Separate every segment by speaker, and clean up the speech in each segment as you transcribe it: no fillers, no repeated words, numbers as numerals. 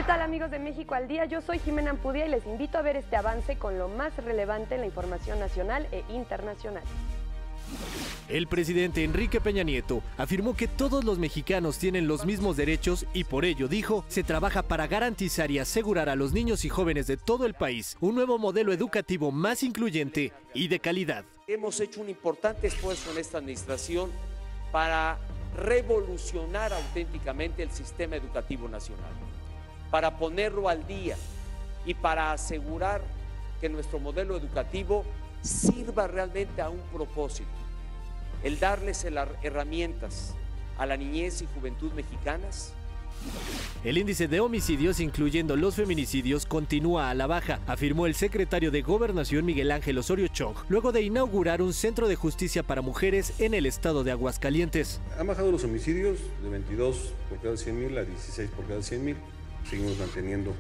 Speaker 1: tal, amigos de México al Día? Yo soy Jimena Ampudia y les invito a ver este avance con lo más relevante en la información nacional e internacional.
Speaker 2: El presidente Enrique Peña Nieto afirmó que todos los mexicanos tienen los mismos derechos y por ello, dijo, se trabaja para garantizar y asegurar a los niños y jóvenes de todo el país un nuevo modelo educativo más incluyente y de calidad.
Speaker 3: Hemos hecho un importante esfuerzo en esta administración para revolucionar auténticamente el sistema educativo nacional, para ponerlo al día y para asegurar que nuestro modelo educativo sirva realmente a un propósito, el darles las herramientas a la niñez y juventud mexicanas.
Speaker 2: El índice de homicidios, incluyendo los feminicidios, continúa a la baja, afirmó el secretario de Gobernación Miguel Ángel Osorio Chong, luego de inaugurar un centro de justicia para mujeres en el estado de Aguascalientes.
Speaker 4: Han bajado los homicidios de 22 por cada 100,000 a 16 por cada 100,000. Seguimos manteniendo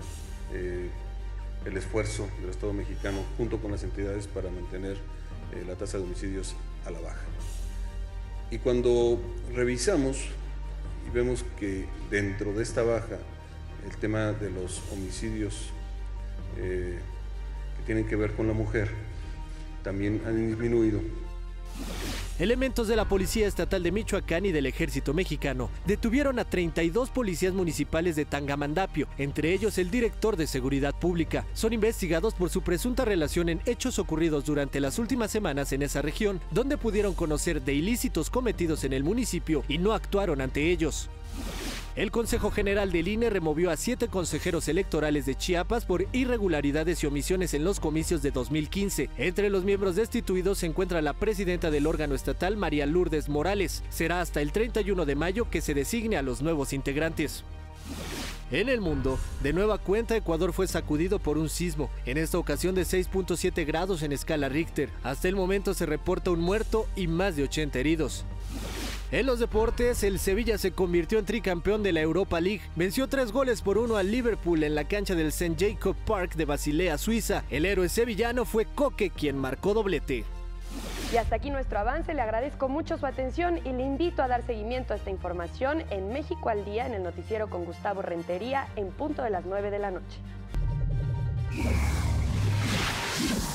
Speaker 4: el esfuerzo del Estado mexicano junto con las entidades para mantener la tasa de homicidios a la baja. Y cuando revisamos y vemos que dentro de esta baja el tema de los homicidios que tienen que ver con la mujer también han disminuido.
Speaker 2: Elementos de la Policía Estatal de Michoacán y del Ejército Mexicano detuvieron a 32 policías municipales de Tangamandapio, entre ellos el director de Seguridad Pública. Son investigados por su presunta relación en hechos ocurridos durante las últimas semanas en esa región, donde pudieron conocer de ilícitos cometidos en el municipio y no actuaron ante ellos. El Consejo General del INE removió a 7 consejeros electorales de Chiapas por irregularidades y omisiones en los comicios de 2015. Entre los miembros destituidos se encuentra la presidenta del órgano estatal, María Lourdes Morales. Será hasta el 31 de mayo que se designe a los nuevos integrantes. En el mundo, de nueva cuenta, Ecuador fue sacudido por un sismo, en esta ocasión de 6.7 grados en escala Richter. Hasta el momento se reporta un muerto y más de 80 heridos. En los deportes, el Sevilla se convirtió en tricampeón de la Europa League. Venció 3-1 al Liverpool en la cancha del St. Jacob Park de Basilea, Suiza. El héroe sevillano fue Coque, quien marcó doblete.
Speaker 1: Y hasta aquí nuestro avance. Le agradezco mucho su atención y le invito a dar seguimiento a esta información en México al Día, en el noticiero con Gustavo Rentería, en punto de las 9 de la noche.